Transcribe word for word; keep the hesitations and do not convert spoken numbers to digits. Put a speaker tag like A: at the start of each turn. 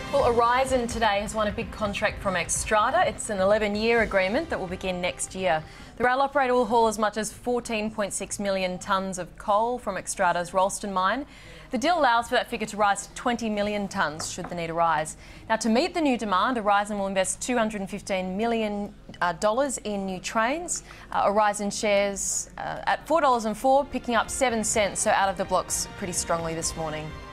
A: Well, Aurizon today has won a big contract from Xstrata. It's an eleven year agreement that will begin next year. The rail operator will haul as much as fourteen point six million tonnes of coal from Xstrata's Ralston mine. The deal allows for that figure to rise to twenty million tonnes should the need arise. Now, to meet the new demand, Aurizon will invest two hundred fifteen million dollars uh, in new trains. Uh, Aurizon shares uh, at four dollars and four, picking up seven cents, so out of the blocks pretty strongly this morning.